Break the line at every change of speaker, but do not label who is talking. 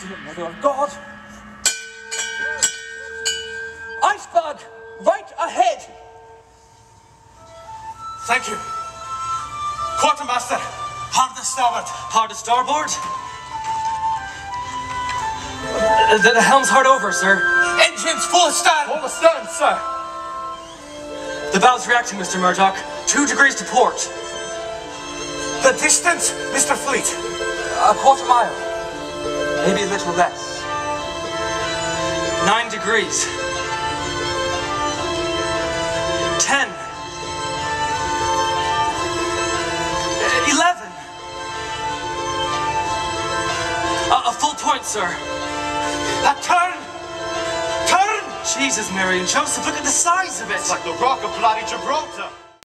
Dear Mother of God! Iceberg! Right ahead!
Thank you. Quartermaster, hard to starboard.
Hard to starboard? The helm's hard over, sir.
Engines full astern.
Full astern, sir.
The bow's reacting, Mr. Murdoch. 2 degrees to port.
The distance, Mr. Fleet?
A quarter mile. Maybe a little less.
9 degrees. 10. 11. A full point, sir.
A turn! Turn!
Jesus, Mary and Joseph, look at the size of it.
It's like the Rock of bloody Gibraltar.